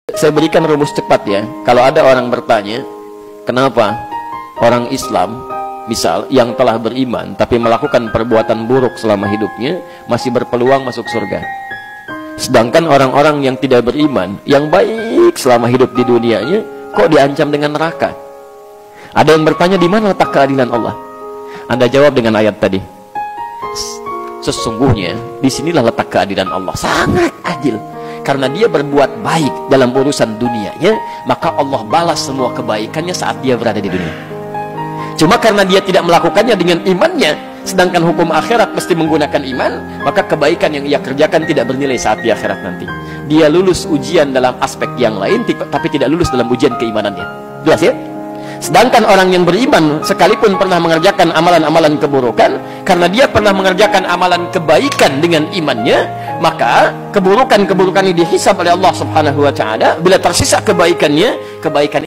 Saya berikan rumus cepat ya. Kalau ada orang bertanya, kenapa orang Islam, misal, yang telah beriman tapi melakukan perbuatan buruk selama hidupnya, masih berpeluang masuk surga. Sedangkan orang-orang yang tidak beriman, yang baik selama hidup di dunianya, kok diancam dengan neraka? Ada yang bertanya, di mana letak keadilan Allah? Anda jawab dengan ayat tadi. Sesungguhnya, disinilah letak keadilan Allah. Sangat adil. Karena dia berbuat baik dalam urusan dunianya, maka Allah balas semua kebaikannya saat dia berada di dunia. Cuma karena dia tidak melakukannya dengan imannya, sedangkan hukum akhirat mesti menggunakan iman, maka kebaikan yang ia kerjakan tidak bernilai saat di akhirat nanti. Dia lulus ujian dalam aspek yang lain, tapi tidak lulus dalam ujian keimanannya. Jelas ya? Sedangkan orang yang beriman, sekalipun pernah mengerjakan amalan-amalan keburukan, karena dia pernah mengerjakan amalan kebaikan dengan imannya, maka keburukan-keburukan ini dihisab oleh Allah Subhanahu wa Ta'ala. Bila tersisa kebaikannya, kebaikan